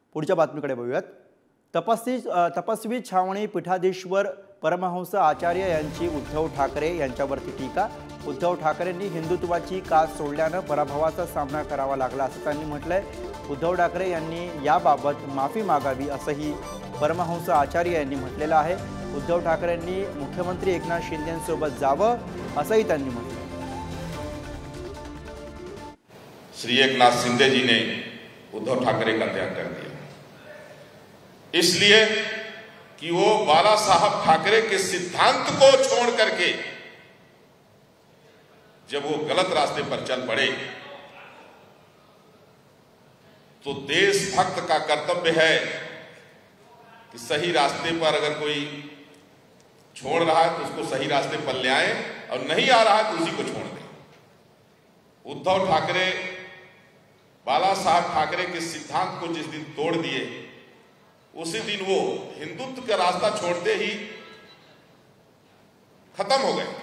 पुढच्या बातमीकडे बघूयात। तपस्वी छावणी पीठाधीश्वर परमहंस आचार्य यांची उद्धव ठाकरे यांच्यावरती टीका। उद्धव ठाकरेंनी हिंदुत्वाची कास सोडल्यानं पराभवाचा सामना करावा लागला असं त्यांनी म्हटलंय। उद्धव ठाकरे यांनी याबाबत माफी मागावी असंही परमहंस आचार्य यांनी म्हटलेलं आहे। उद्धव ठाकरेंनी मुख्यमंत्री एकनाथ शिंदेंसोबत जावं असंही त्यांनी म्हटलं। श्री एकनाथ शिंदे जी ने उद्धव ठाकरे का त्याग कर दिया, इसलिए कि वो बाला साहब ठाकरे के सिद्धांत को छोड़ करके जब वो गलत रास्ते पर चल पड़े तो देशभक्त का कर्तव्य है कि सही रास्ते पर अगर कोई छोड़ रहा है तो उसको सही रास्ते पर ले आए और नहीं आ रहा है तो उसी को छोड़ दें। उद्धव ठाकरे बाला साहब ठाकरे के सिद्धांत को जिस दिन तोड़ दिए उसी दिन वो हिंदुत्व का रास्ता छोड़ते ही खत्म हो गए।